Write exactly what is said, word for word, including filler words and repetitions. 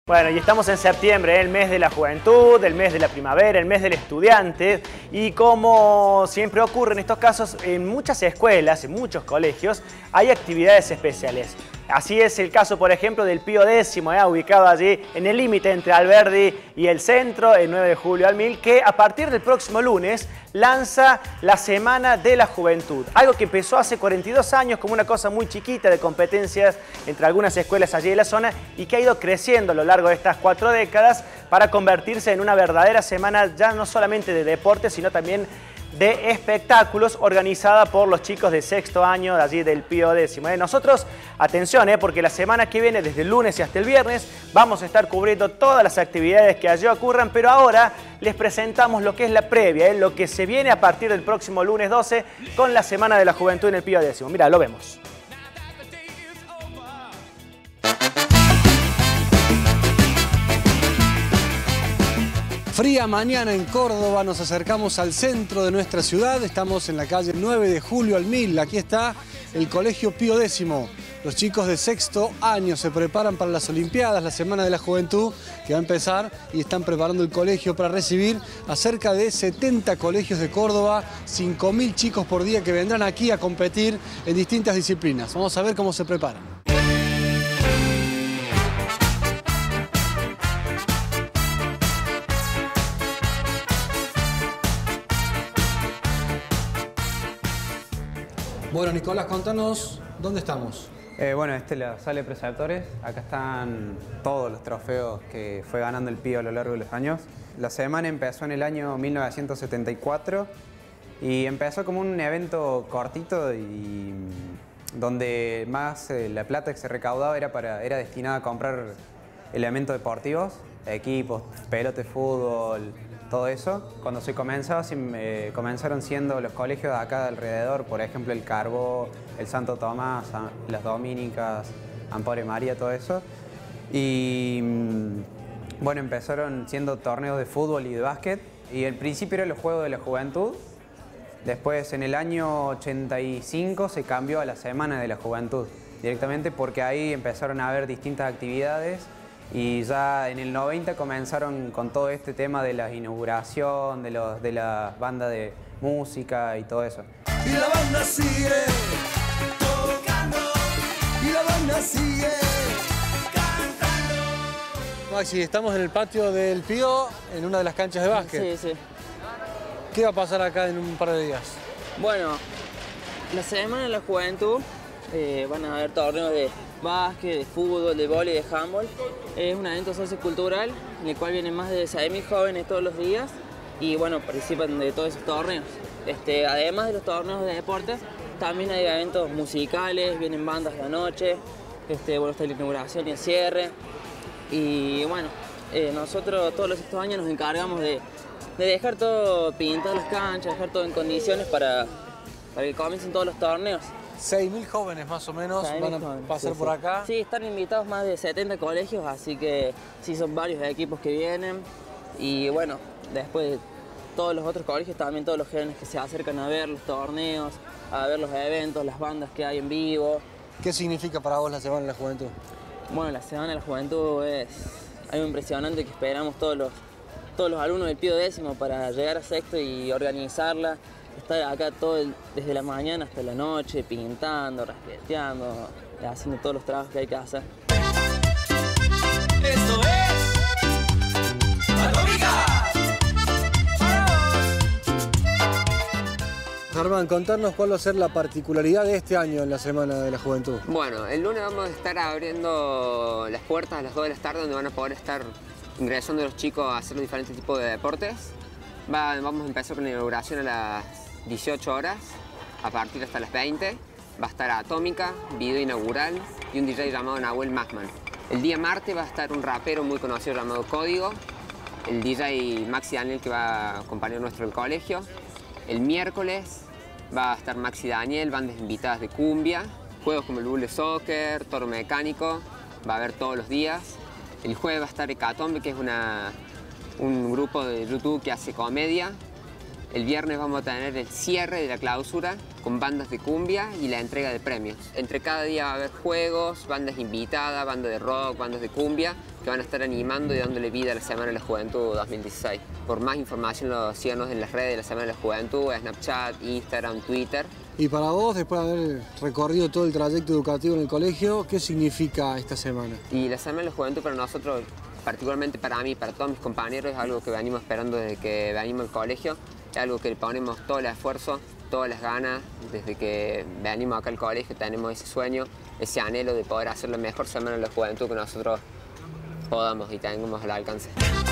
Bueno, y estamos en septiembre, el mes de la juventud, el mes de la primavera, el mes del estudiante. Y como siempre ocurre en estos casos, en muchas escuelas, en muchos colegios, hay actividades especiales. Así es el caso, por ejemplo, del Pío Décimo, eh, ubicado allí en el límite entre Alberdi y el centro, el nueve de julio al mil, que a partir del próximo lunes lanza la Semana de la Juventud. Algo que empezó hace cuarenta y dos años como una cosa muy chiquita de competencias entre algunas escuelas allí de la zona y que ha ido creciendo a lo largo de estas cuatro décadas para convertirse en una verdadera semana ya no solamente de deporte, sino también de espectáculos organizada por los chicos de sexto año de allí del Pío Décimo. ¿eh? Nosotros, atención, ¿eh? porque la semana que viene, desde el lunes y hasta el viernes, vamos a estar cubriendo todas las actividades que allí ocurran, pero ahora les presentamos lo que es la previa, ¿eh? lo que se viene a partir del próximo lunes doce con la Semana de la Juventud en el Pío Décimo. Mira, lo vemos. Fría mañana en Córdoba, nos acercamos al centro de nuestra ciudad, estamos en la calle nueve de julio al mil, aquí está el Colegio Pío Décimo. Los chicos de sexto año se preparan para las Olimpiadas, la Semana de la Juventud, que va a empezar y están preparando el colegio para recibir a cerca de setenta colegios de Córdoba, cinco mil chicos por día que vendrán aquí a competir en distintas disciplinas. Vamos a ver cómo se preparan. Bueno, Nicolás, contanos, ¿dónde estamos? Eh, bueno, esta es la sala de preceptores. Acá están todos los trofeos que fue ganando el Pío a lo largo de los años. La semana empezó en el año mil novecientos setenta y cuatro y empezó como un evento cortito y donde más eh, la plata que se recaudaba era, para, era destinada a comprar elementos deportivos, equipos, pelotas de fútbol, todo eso. Cuando se comenzó, eh, comenzaron siendo los colegios de acá de alrededor, por ejemplo el Carbó, el Santo Tomás, las Dominicas, Amparo y María, todo eso. Y bueno, empezaron siendo torneos de fútbol y de básquet, y al principio eran los Juegos de la Juventud. Después, en el año ochenta y cinco, se cambió a la Semana de la Juventud, directamente porque ahí empezaron a haber distintas actividades. Y ya en el noventa comenzaron con todo este tema de la inauguración, de, los, de la banda de música y todo eso. Y la banda sigue tocando, y la banda sigue cantando. Maxi, estamos en el patio del Pío, en una de las canchas de básquet. Sí, sí. ¿Qué va a pasar acá en un par de días? Bueno, la Semana de la Juventud, eh, van a haber torneos de básquet, de fútbol, de vóley, de handball. Es un evento sociocultural en el cual vienen más de seis mil jóvenes todos los días y bueno, participan de todos esos torneos. Este, además de los torneos de deportes, también hay eventos musicales, vienen bandas de la noche, este, bueno, está la inauguración y el cierre. Y bueno, eh, nosotros todos los estos años nos encargamos de, de dejar todo pintado las canchas, dejar todo en condiciones para, para que comiencen todos los torneos. seis mil jóvenes más o menos van a jóvenes, pasar sí, por sí. acá. Sí, están invitados más de setenta colegios, así que sí son varios equipos que vienen. Y bueno, después todos los otros colegios, también todos los jóvenes que se acercan a ver los torneos, a ver los eventos, las bandas que hay en vivo. ¿Qué significa para vos la Semana de la Juventud? Bueno, la Semana de la Juventud es algo impresionante que esperamos todos los, todos los alumnos del Pío Décimo para llegar a sexto y organizarla. Estar acá todo el, desde la mañana hasta la noche, pintando, rasqueteando, haciendo todos los trabajos que hay que hacer. Esto es Atómica. Germán, contarnos cuál va a ser la particularidad de este año en la Semana de la Juventud. Bueno, el lunes vamos a estar abriendo las puertas a las dos de la tarde donde van a poder estar ingresando los chicos a hacer los diferentes tipos de deportes. Va, vamos a empezar con la inauguración a las dieciocho horas, a partir hasta las veinte. Va a estar Atómica, video inaugural y un D J llamado Nahuel Macman. El día martes va a estar un rapero muy conocido llamado Código, el D J Maxi Daniel que va a acompañar nuestro el colegio. El miércoles va a estar Maxi Daniel, bandas invitadas de cumbia, juegos como el bule soccer, toro mecánico, va a haber todos los días. El jueves va a estar Hecatombe, que es una, un grupo de YouTube que hace comedia. El viernes vamos a tener el cierre de la clausura con bandas de cumbia y la entrega de premios. Entre cada día va a haber juegos, bandas invitadas, bandas de rock, bandas de cumbia, que van a estar animando y dándole vida a la Semana de la Juventud dos mil dieciséis. Por más información, los síganos en las redes de la Semana de la Juventud, Snapchat, Instagram, Twitter. Y para vos, después de haber recorrido todo el trayecto educativo en el colegio, ¿qué significa esta semana? Y la Semana de la Juventud para nosotros, particularmente para mí, para todos mis compañeros, es algo que venimos esperando desde que venimos al colegio. Es algo que le ponemos todo el esfuerzo, todas las ganas. Desde que venimos acá al colegio tenemos ese sueño, ese anhelo de poder hacer la mejor Semana de la Juventud que nosotros podamos y tengamos al alcance.